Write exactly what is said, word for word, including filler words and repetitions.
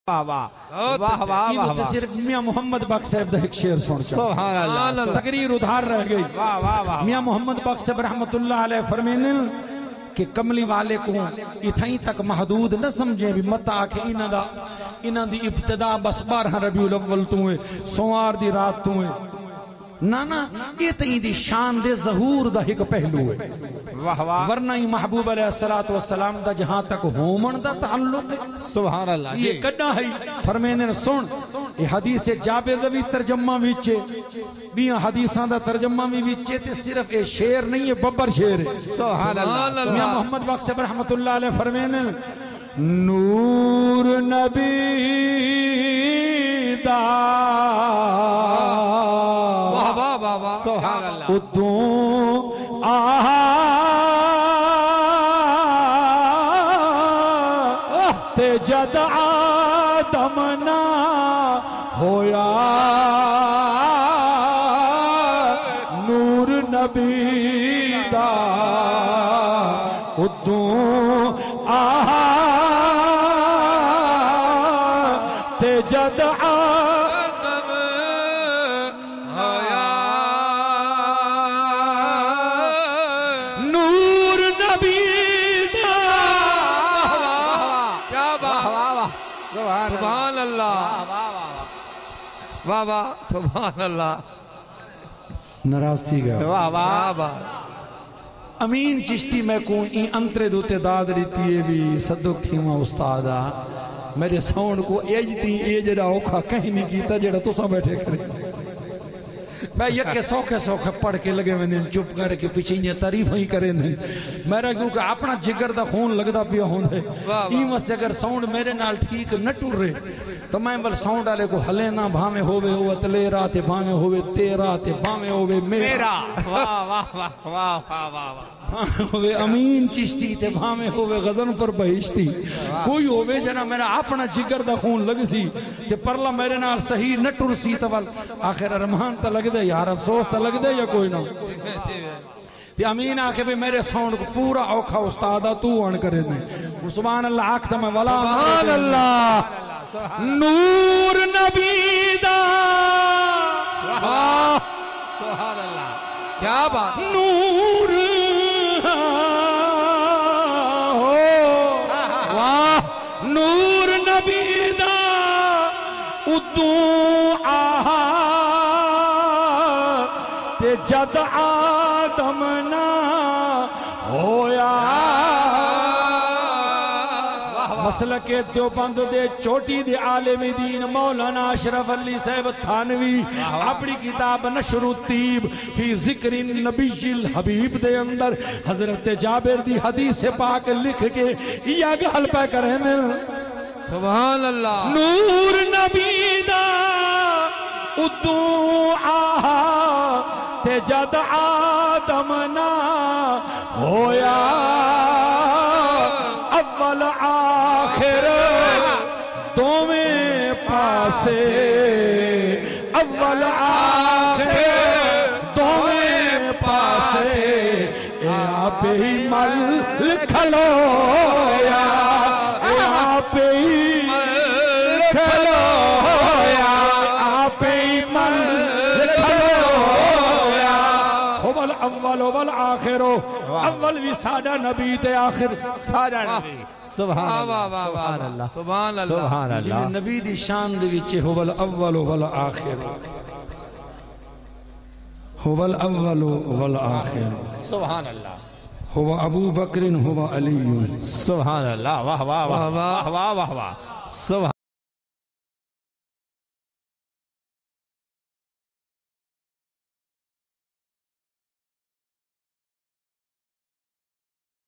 واہ واہ واہ واہ یہ تو صرف میاں محمد بخش صاحب دا ایک شعر سن چاہتا سبحان اللہ تقریر ادھار رہ گئی واہ واہ واہ میاں محمد بخش صاحب رحمت اللہ علیہ فرمینے کہ کملی والے کو اتھائیں تک محدود نہ سمجھیں بھی مت آکھیں انہ دا انہ دی ابتدا بس بارہ ربیع الاول تو ہیں سوار دی رات تو ہیں نا نا یہ تئیں دی شان دے ظہور دا ایک پہلو ہے واہ واہ ورنہ ہی محبوب علیہ السلام دا جہاں تک ہومن دا تعلق ہے سبحان اللہ یہ کڈا ہے فرمینے نے سن یہ حدیث جابر دا بھی ترجمہ ویچے بیاں حدیثان دا ترجمہ بھی ویچے تے صرف یہ شعر نہیں ہے ببر شعر ہے سبحان اللہ میاں محمد بخش صاحب رحمت اللہ علیہ فرمینے نور نبی دا واہ واہ واہ واہ سبحان اللہ ادوں آہا تے جد آدم نہ ہویا نور نبی دا ادوں آہا تے جد آدم ہویا نور نبی دا کیا بات واہ واہ سبحان اللہ واہ واہ سبحان اللہ نراز تھی گا واہ واہ واہ امین چشتی میں کون این انترے دوتے داد رہتی ہے بھی صدق تھی ماں استادا میرے ساؤنڈ کو ایج تھی ایج را اوکھا کہیں نہیں کیتا جڑا تو سا بیٹھے کرے میں یکے سوکھے سوکھے پڑھ کے لگے میں نے چپ کر کے پیچھے یہ تعریف ہی کرے نہیں میرا کیونکہ اپنا جگر دا خون لگدا پیا ہوں دے ایمس جگر ساؤنڈ میرے نال ٹھیک نہ ٹور رہے تو میں بل ساؤنڈ آلے کو ہلے نہ بھامے ہوئے ہوئے تلیرا تے بھامے ہوئے تیرا تے بھامے ہوئے میرا واہ واہ واہ واہ واہ واہ ہوئے امین چشتی تے بھامے ہوئے غزن پر بہشتی کوئی ہوئے جنا میرا اپنا جگر دا خون لگ سی تے پرلا میرے نال صحیح نہ ٹر سی تول آخر رحمان تا لگ دے یار افسوس تا لگ دے یا کوئی نہ تے امین آکے بھی میرے ساؤنڈ کو پورا اوکھا استادہ تو ان کرے دیں سبحان اللہ آکھتا میں ولا سبحان اللہ نور نبی دا سبحان اللہ کیا بات نور واہ نور نبی دا ادوں آہا تے جد آدم نہ ہویا مسلک دیوبند دے چوٹی دے عالم دین مولانا اشرف علی صاحب تھانوی اپنی کتاب نشر الطیب فی ذکر النبی الحبیب دے اندر حضرت جابر دی حدیث پاک لکھ کے یا گل پہ کریں سبحان اللہ نور نبی دا ادوں آہا تے جد آدم نہ ہویا اول آخر دوویں پاسے اول آخر دوویں پاسے اے آپ ہی مل کھلویا اے آپ ہی مل کھلویا آپ ہی مل کھلویا اول اول اول آخر اول بھی سادہ نبی تے آخر سادہ نبی سبحان اللہ سبحان اللہ سبحان اللہ جنہیں نبی دی شان دے وچے هو الاول والآخر هو الاول والآخر سبحان اللہ هو ابو بکر هو علی سبحان اللہ واہ واہ واہ واہ واہ واہ سبحان